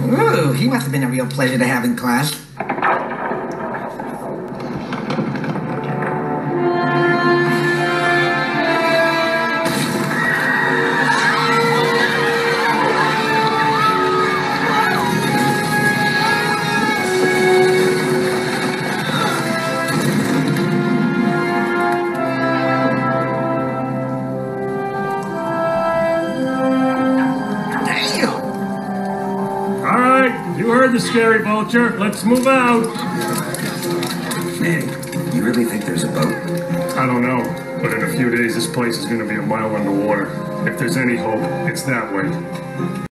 Ooh, he must have been a real pleasure to have in class. You heard the scary vulture. Let's move out. Manny, you really think there's a boat? I don't know, but in a few days this place is going to be a mile underwater. If there's any hope, it's that way.